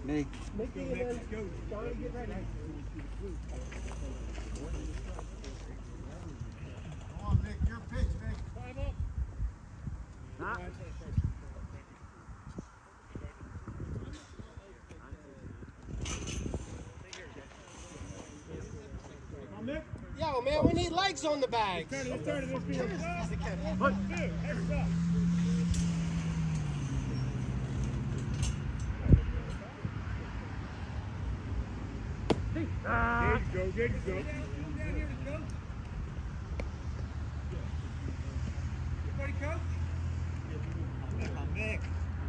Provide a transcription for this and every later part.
Me. Mickey and then Johnny, get ready. Come on, Nick, your pitch, Nick. 5 up. Huh? Yo, man, we need legs on the bags. Turn it, turn it. What? There you go, there you go. Everybody coach? Nick.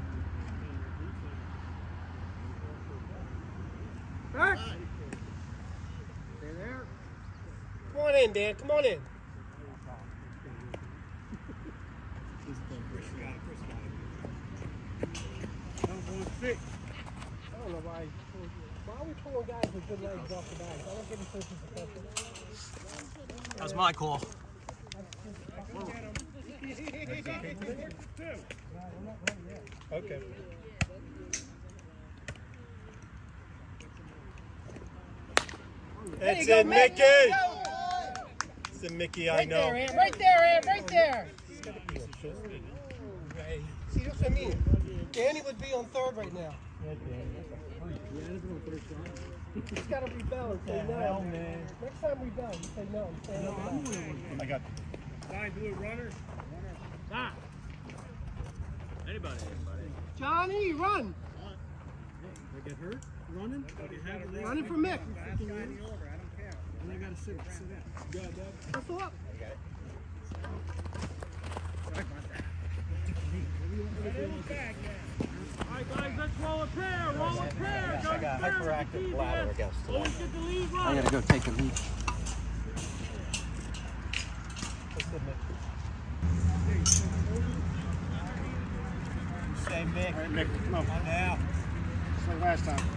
Back. Stay there. Come on in, Dan. Come on in. I don't know why. Why are we pulling guys with good legs off the bags? I don't get any sense of pressure. That was my call. Okay. It's in Mickey! It's in Mickey, I know. Right there, Ant, right there! See, that's what I mean. Danny would be on third right now. He's got to rebel and say no. Next time rebel, you say no. I got Nine blue runner. Ah. Anybody. Johnny, run! I get hurt running? Running for Mick. And I gotta sit down. You got that? Hustle up. Alright guys, let's roll a pair, roll a pair. I got hyperactive bladder, I guess, today. Always get the lead I runner. gotta go take a leak. Say Mick. Alright, Mick, come on. Now. Just like last time.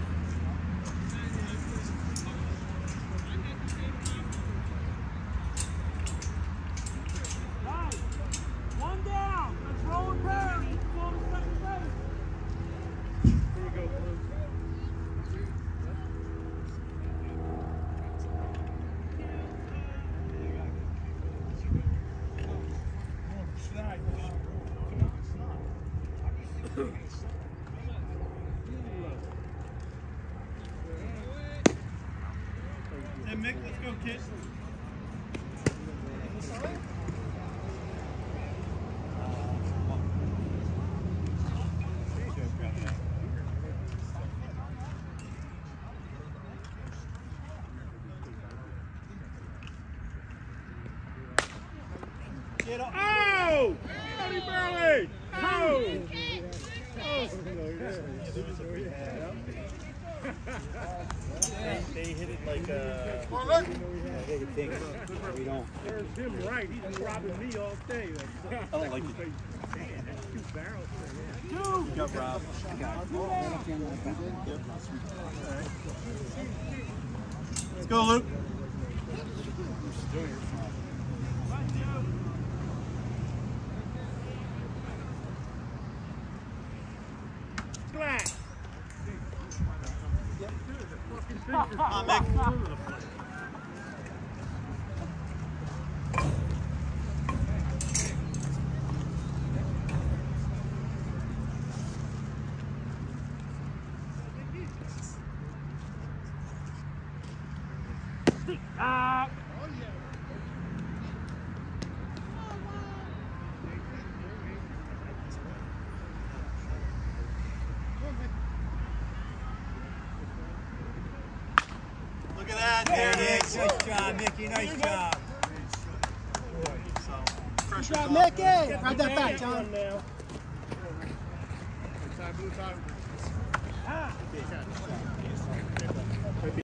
Guys, one down. Let's roll a pair. Let's go to second base. Here you go, Blue. Hey Mick, let's go, kid. Get up. Oh! Buddy Burley! Oh! They hit it like they could think we don't. There's him right. He's been robbing me all day. I don't like it. Two barrels. Good job, Rob. Let's go, Luke. Glass. Come on, Mick. Look at that. There it is. Nice job, Mickey. Nice job. Good job, Mickey. Grab that back, John. Blue time.